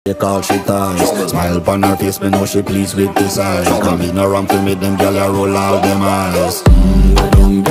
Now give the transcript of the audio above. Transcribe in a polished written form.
Take all she ties. Smile upon her face, me know she pleased with this eye. Come in around to me, them gyal a roll out them eyes. Go down